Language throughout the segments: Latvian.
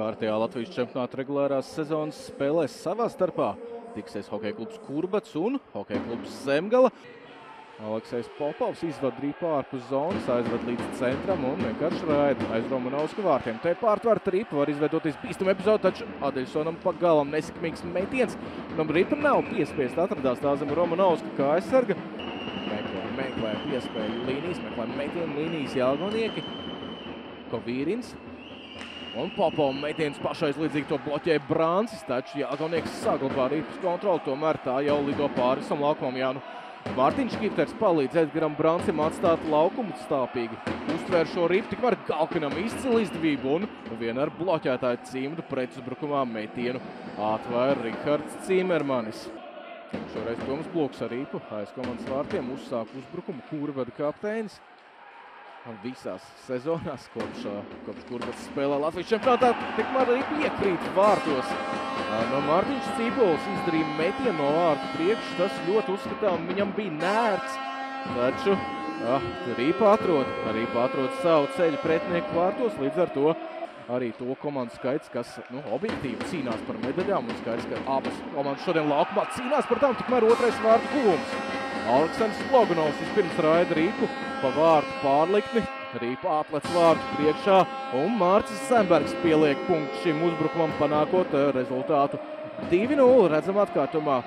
Kārtējā Latvijas čempionāta regulārās sezonas spēlēs savā starpā tiksies hokeja klubs Kurbats un hokeja klubs Zemgala. Aleksejs Popovs izvad Rīpu ārpus zonas, aizved līdz centram un vienkārši raida aiz Romanovska vārtiem. Te pārtvērt Rīpa var izveidoties bīstamu epizodu, taču Adeļsonam pa galam nesekmīgs metiens. Rīpa nav piespiest, atradās tā zem Romanovska kā aizsarga. Meklē piespēju līnijas, meklē metienu līnijas Jālgonieki. Kovīrins. Un Popova metiens pašais līdzīgi to bloķēja Brāncis, taču Jālgonieks saglabā Rīpas kontroli, tomēr tā jau lido pāri visam laukumam. Jānu Mārtiņš Kipters palīdz Edgaram Brāncim atstāt laukumu stāpīgi. Uztvēr šo Rīpu, tikmēr Galkinam izcili izdevību un vien ar bloķētāju cimdu pretuzbrukumā metienu atvēra Rihards Cimermanis. Šoreiz Toms Bluks ar Rīpu aiz komandas vārtiem uzsāk uzbrukumu Kurvada kapteinis. Visās sezonās kopš Kurbats spēlē Latvijas čempionātā, tikmēr Rīpa iekrīt vārtos. No Mārtiņš Cipulis izdarīja metienu no vārtu priekšu, tas ļoti uzskatām viņam bija nērts. Taču Rīpa atrod savu ceļu pretinieku vārtos, līdz ar to arī to komandu skaits, kas objektīvi cīnās par medaļām. Un skaidrs, ka abas komandas šodien laukumā cīnās par tām, tikmēr otrais vārtu guvums. Aleksandrs Logunovs vispirms raida Rīpu pa vārtu pārlikni. Rīpa atlec vārtu priekšā un Mārcis Zembergs pieliek punktu šim uzbrukumam, panākot rezultātu 2-0 redzam atkārtumā.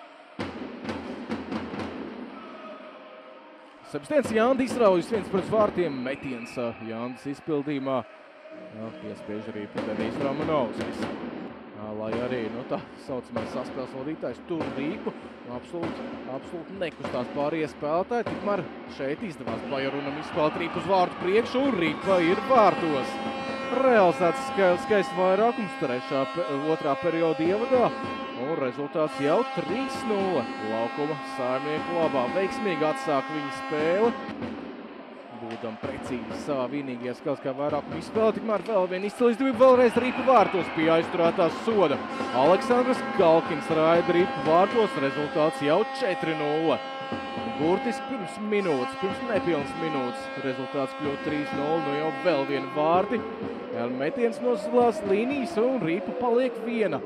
Sebastians Jāndi izraujas viens pret vārtiem metiens Jāndas izpildījumā. Piespiež Rīpu Denijs Romanovskis. Lai arī tā saucamais saspēles vadītājs tur Rīpu absolūti nekustās pārējie spēlētāji, tikmēr šeit izdevās Bajorunam izspēlēt Rīpu uz vārtu priekšu un Rīpa ir vārtos. Realizēts skaists vairākums otrā perioda ievadā un rezultāts jau 3-0 laukuma saimnieku labā. Veiksmīgi atsāk viņa spēle. Būdam precīzi savā vienīgajā spēles kā vairākumu izspēle, tikmēr vēl viena izcila izdevība, vēlreiz Rīpa vārtos pie aizturētās soda. Aleksandrs Galkins raida Rīpu vārtos, rezultāts jau 4-0. Burtiski pirms nepilnas minūtes rezultāts kļūt 3-0, jau vēl viena vārti. Metiens no zilās līnijas un Rīpa paliek viena.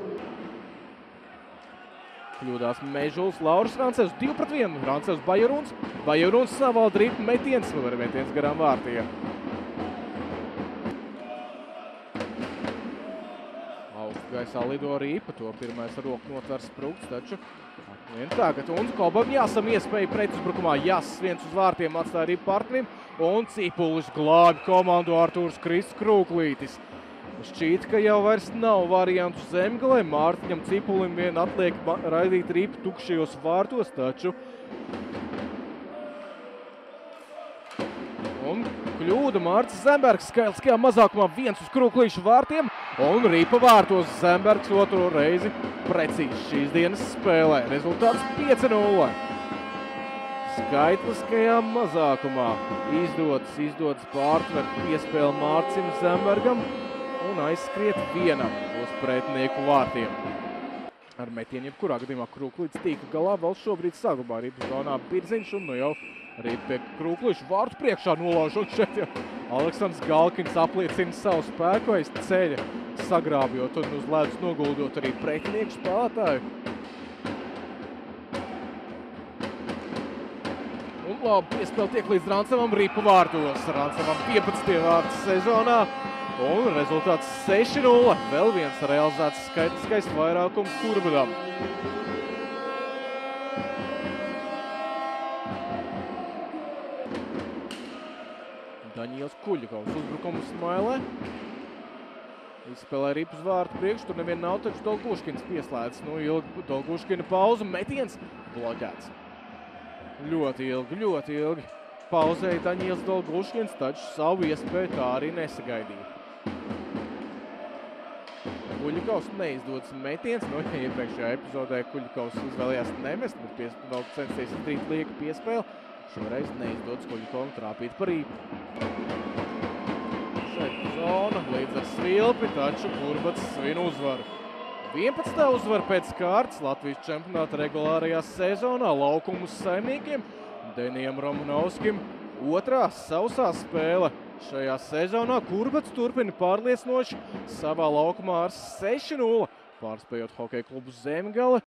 Kļūdās Mežuls, Lauris Rancevs 2-1, Rancevs Bajoruns savalda Rīpu metiens garām vārtiem. Augstu gaisā lido Rīpa, to pirmais ar roku notver Sprugts, taču vien tagad. Un Kobam Jāsam iespēja pretuzbrukumā. Jāss viens uz vārtiem atstāja Rīpu partnerim un Cipulis glābi komandu Artūrs Krists Krūklītis. Šķīt, ka jau vairs nav variantu Zemgalē. Mārtiņam Cipulim vien atliek raidīt Rīpu tukšajos vārtos, taču un kļūda Mārcis Zembergs skaitliskajā mazākumā viens uz Krūklīšu vārtiem un Rīpa vārtos. Zembergs otro reizi precīzi šīs dienas spēlē. Rezultāts 5-0. Skaitliskajā mazākumā izdodas pārtvert piespēli Mārcim Zembergam un aizskriet vienam uz pretinieku vārtiem. Ar metienu jebkurā gadījumā Krūklītis tika galā, vēl šobrīd saglabā Rīpas zonā Birziņš un jau Rīpa pie Krūklīšu vārtu priekšā nolauž. Un šeit jau Aleksandrs Galkins apliecina savu spēku aiz ceļa, sagrābjot un uz ledus noguldot arī pretinieku spēlētāju. Un labi piespēle tiek līdz Rancevam Rīpa vārtos. Rancevam 15. vārts sezonā. Un rezultāts 6-0. Vēl viens realizēts skaitliskais vairākums Kurbadam. Daņils Kuļikovs uzbrukums Smailē. Izspēlē Rīpu uz vārtu priekšu, tur nevien nav, taču Dolguškins pieslēdz. Ilgi Dolguškina pauza, metiens bloķēts. Ļoti ilgi pauzēja Daņils Dolguškins, taču savu iespēju tā arī nesagaidīja. Kuļikovs neizdodas metiens, iepriekšējā epizodē Kuļikovs izvēlējās nemest, bet vēl censties izdarīt lieka piespēli. Šoreiz neizdodas Kuļikovam trāpīt par Rīpu. Šeit zona līdz ar svilpi, taču Kurbats svin uzvaru. 11. uzvaru pēc kārtas Latvijas čempionāta regulārajā sezonā laukumu saimniekiem Denijam Romanovskim. Otrā sausā spēle Šajā sezonā Kurbats turpina pārliecinoši savā laukumā ar 6-0, pārspējot Hokeja klubu Zemgale.